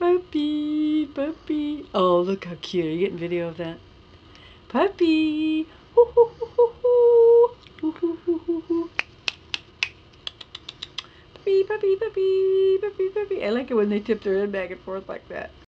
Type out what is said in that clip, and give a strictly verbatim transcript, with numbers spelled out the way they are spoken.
Puppy, puppy. Oh, look how cute. Are you getting video of that? Puppy. Hoo, hoo, hoo, hoo, hoo. Hoo, hoo, hoo, hoo, hoo. Puppy, puppy, puppy, puppy, puppy. I like it when they tip their head back and forth like that.